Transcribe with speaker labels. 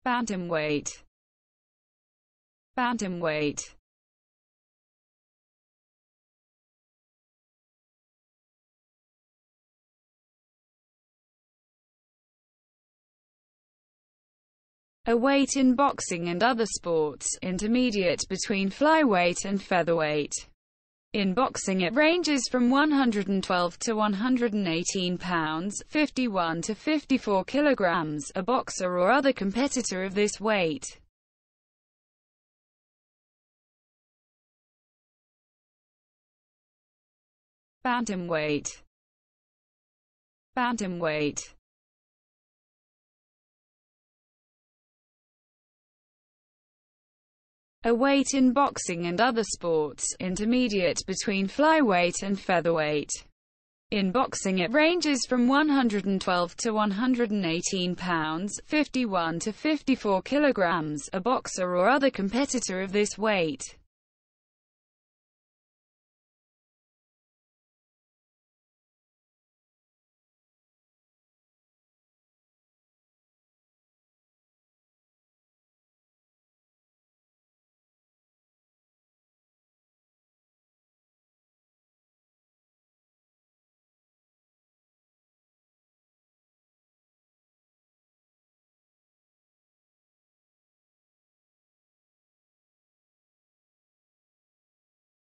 Speaker 1: Bantamweight. Bantamweight. A weight in boxing and other sports, intermediate between flyweight and featherweight. In boxing it ranges from 112 to 118 pounds, 51 to 54 kilograms, a boxer or other competitor of this weight. Bantamweight. Bantamweight. A weight in boxing and other sports, intermediate between flyweight and featherweight. In boxing it ranges from 112 to 118 pounds, 51 to 54 kilograms, a boxer or other competitor of this weight.